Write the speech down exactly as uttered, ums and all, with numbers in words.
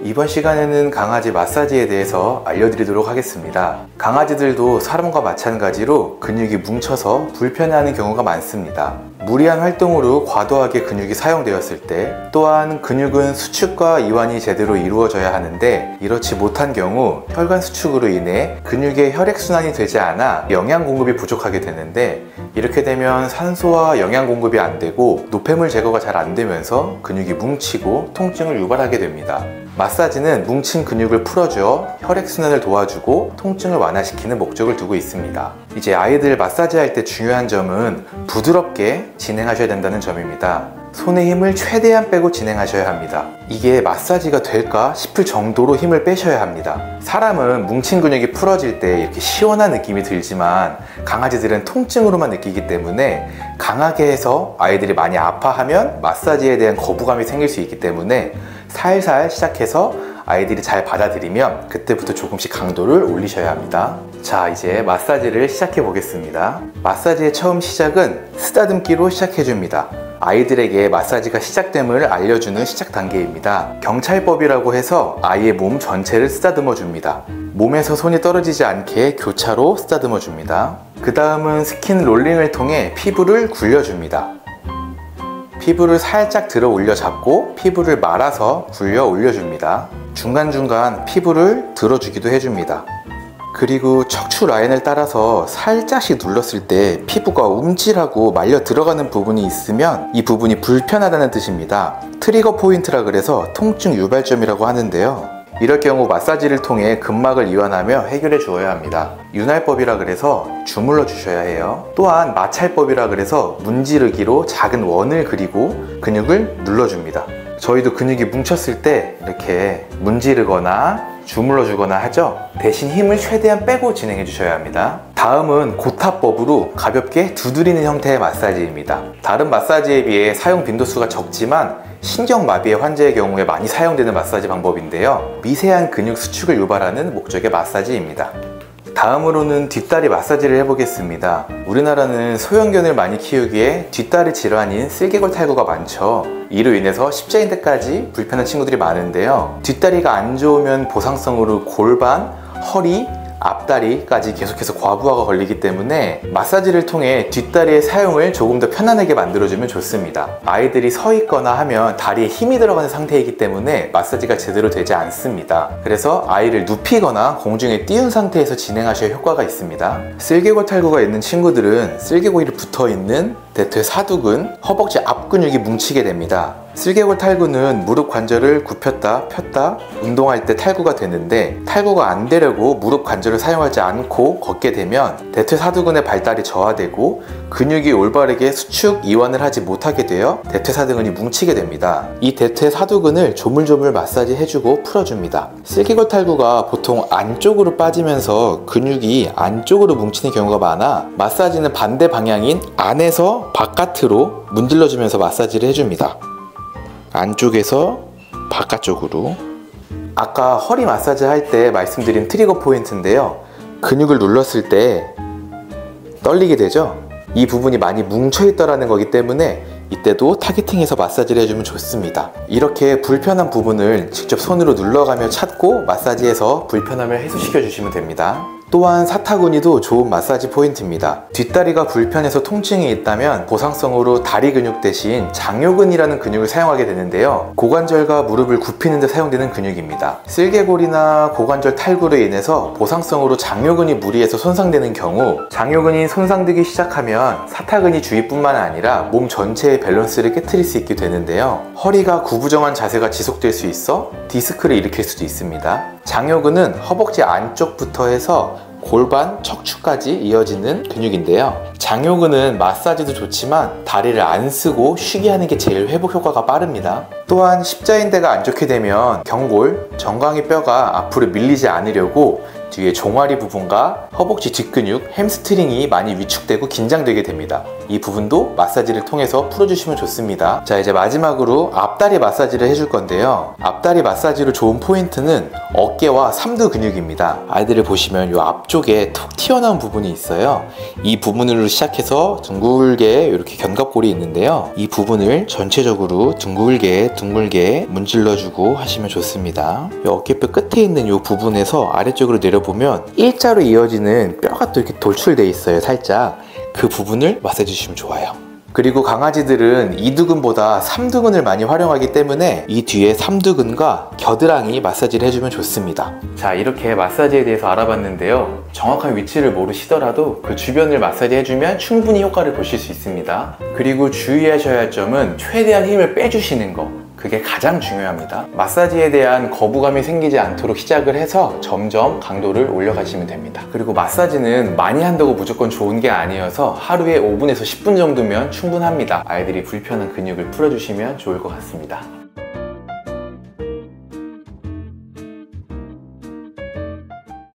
이번 시간에는 강아지 마사지에 대해서 알려드리도록 하겠습니다. 강아지들도 사람과 마찬가지로 근육이 뭉쳐서 불편해하는 경우가 많습니다. 무리한 활동으로 과도하게 근육이 사용되었을 때, 또한 근육은 수축과 이완이 제대로 이루어져야 하는데 이렇지 못한 경우 혈관 수축으로 인해 근육의 혈액순환이 되지 않아 영양 공급이 부족하게 되는데, 이렇게 되면 산소와 영양 공급이 안 되고 노폐물 제거가 잘 안 되면서 근육이 뭉치고 통증을 유발하게 됩니다. 마사지는 뭉친 근육을 풀어주어 혈액순환을 도와주고 통증을 완화시키는 목적을 두고 있습니다. 이제 아이들 마사지 할 때 중요한 점은 부드럽게 진행하셔야 된다는 점입니다. 손의 힘을 최대한 빼고 진행하셔야 합니다. 이게 마사지가 될까 싶을 정도로 힘을 빼셔야 합니다. 사람은 뭉친 근육이 풀어질 때 이렇게 시원한 느낌이 들지만 강아지들은 통증으로만 느끼기 때문에 강하게 해서 아이들이 많이 아파하면 마사지에 대한 거부감이 생길 수 있기 때문에 살살 시작해서 아이들이 잘 받아들이면 그때부터 조금씩 강도를 올리셔야 합니다. 자, 이제 마사지를 시작해 보겠습니다. 마사지의 처음 시작은 쓰다듬기로 시작해 줍니다. 아이들에게 마사지가 시작됨을 알려주는 시작 단계입니다. 경찰법이라고 해서 아이의 몸 전체를 쓰다듬어 줍니다. 몸에서 손이 떨어지지 않게 교차로 쓰다듬어 줍니다. 그 다음은 스킨 롤링을 통해 피부를 굴려줍니다. 피부를 살짝 들어 올려 잡고 피부를 말아서 굴려 올려줍니다. 중간중간 피부를 들어주기도 해줍니다. 그리고 척추 라인을 따라서 살짝씩 눌렀을 때 피부가 움찔하고 말려 들어가는 부분이 있으면 이 부분이 불편하다는 뜻입니다. 트리거 포인트라 그래서 통증 유발점이라고 하는데요. 이럴 경우 마사지를 통해 근막을 이완하며 해결해 주어야 합니다. 윤활법이라 그래서 주물러 주셔야 해요. 또한 마찰법이라 그래서 문지르기로 작은 원을 그리고 근육을 눌러줍니다. 저희도 근육이 뭉쳤을 때 이렇게 문지르거나 주물러 주거나 하죠. 대신 힘을 최대한 빼고 진행해 주셔야 합니다. 다음은 고타법으로 가볍게 두드리는 형태의 마사지입니다. 다른 마사지에 비해 사용 빈도수가 적지만 신경마비의 환자의 경우에 많이 사용되는 마사지 방법인데요. 미세한 근육 수축을 유발하는 목적의 마사지입니다. 다음으로는 뒷다리 마사지를 해보겠습니다. 우리나라는 소형견을 많이 키우기에 뒷다리 질환인 쓸개골 탈구가 많죠. 이로 인해서 십자인대까지 불편한 친구들이 많은데요. 뒷다리가 안 좋으면 보상성으로 골반, 허리, 앞다리까지 계속해서 과부하가 걸리기 때문에 마사지를 통해 뒷다리의 사용을 조금 더 편안하게 만들어주면 좋습니다. 아이들이 서 있거나 하면 다리에 힘이 들어가는 상태이기 때문에 마사지가 제대로 되지 않습니다. 그래서 아이를 눕히거나 공중에 띄운 상태에서 진행하셔야 효과가 있습니다. 쓸개골 탈구가 있는 친구들은 쓸개골이 붙어있는 대퇴 사두근, 허벅지 앞 근육이 뭉치게 됩니다. 쓸개골 탈구는 무릎 관절을 굽혔다 폈다 운동할 때 탈구가 되는데, 탈구가 안 되려고 무릎 관절을 사용하지 않고 걷게 되면 대퇴사두근의 발달이 저하되고 근육이 올바르게 수축, 이완을 하지 못하게 되어 대퇴사두근이 뭉치게 됩니다. 이 대퇴사두근을 조물조물 마사지 해주고 풀어줍니다. 쓸개골 탈구가 보통 안쪽으로 빠지면서 근육이 안쪽으로 뭉치는 경우가 많아 마사지는 반대 방향인 안에서 바깥으로 문질러주면서 마사지를 해줍니다. 안쪽에서 바깥쪽으로. 아까 허리 마사지 할 때 말씀드린 트리거 포인트인데요. 근육을 눌렀을 때 떨리게 되죠? 이 부분이 많이 뭉쳐있더라는 거기 때문에 이때도 타겟팅해서 마사지를 해주면 좋습니다. 이렇게 불편한 부분을 직접 손으로 눌러가며 찾고 마사지해서 불편함을 해소시켜 주시면 됩니다. 또한 사타구니도 좋은 마사지 포인트입니다. 뒷다리가 불편해서 통증이 있다면 보상성으로 다리 근육 대신 장요근이라는 근육을 사용하게 되는데요. 고관절과 무릎을 굽히는 데 사용되는 근육입니다. 쓸개골이나 고관절 탈구로 인해서 보상성으로 장요근이 무리해서 손상되는 경우, 장요근이 손상되기 시작하면 사타구니 주위뿐만 아니라 몸 전체의 밸런스를 깨트릴 수 있게 되는데요. 허리가 구부정한 자세가 지속될 수 있어 디스크를 일으킬 수도 있습니다. 장요근은 허벅지 안쪽부터 해서 골반, 척추까지 이어지는 근육인데요. 장요근은 마사지도 좋지만 다리를 안 쓰고 쉬게 하는 게 제일 회복 효과가 빠릅니다. 또한 십자인대가 안 좋게 되면 경골, 정강이 뼈가 앞으로 밀리지 않으려고 뒤에 종아리 부분과 허벅지 뒷근육, 햄스트링이 많이 위축되고 긴장되게 됩니다. 이 부분도 마사지를 통해서 풀어주시면 좋습니다. 자, 이제 마지막으로 앞다리 마사지를 해줄 건데요. 앞다리 마사지로 좋은 포인트는 어깨와 삼두 근육입니다. 아이들을 보시면 이 앞쪽에 톡 튀어나온 부분이 있어요. 이 부분으로 시작해서 둥글게 이렇게 견갑골이 있는데요. 이 부분을 전체적으로 둥글게 둥글게 문질러주고 하시면 좋습니다. 이 어깨뼈 끝에 있는 이 부분에서 아래쪽으로 내려보면 일자로 이어지는 뼈가 또 이렇게 돌출되어 있어요. 살짝 그 부분을 마사지 주시면 좋아요. 그리고 강아지들은 이두근보다 삼두근을 많이 활용하기 때문에 이 뒤에 삼두근과 겨드랑이 마사지를 해주면 좋습니다. 자, 이렇게 마사지에 대해서 알아봤는데요. 정확한 위치를 모르시더라도 그 주변을 마사지 해주면 충분히 효과를 보실 수 있습니다. 그리고 주의하셔야 할 점은 최대한 힘을 빼주시는 거, 그게 가장 중요합니다. 마사지에 대한 거부감이 생기지 않도록 시작을 해서 점점 강도를 올려가시면 됩니다. 그리고 마사지는 많이 한다고 무조건 좋은 게 아니어서 하루에 오 분에서 십 분 정도면 충분합니다. 아이들이 불편한 근육을 풀어주시면 좋을 것 같습니다.